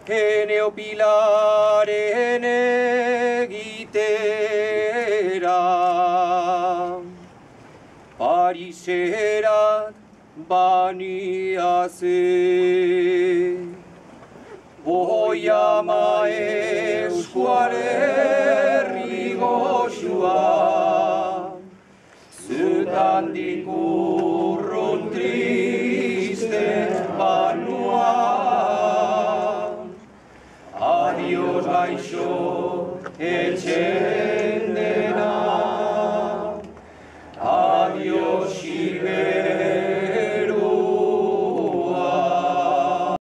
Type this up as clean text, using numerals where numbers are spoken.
Eneo pilaren egitera Pariserat baniaze Hoi ama eskualerri goxua Zutandik urrun triste banua Adios gaixo etxe